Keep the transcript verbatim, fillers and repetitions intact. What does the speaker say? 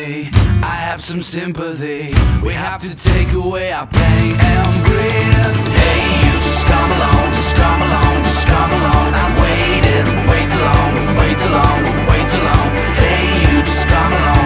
sympathy, I have some sympathy. We have to take away our pain and breathe. Hey, you just come along, just come along, just come along. I've waited way too long, way too long, way too long. Hey, you just come along.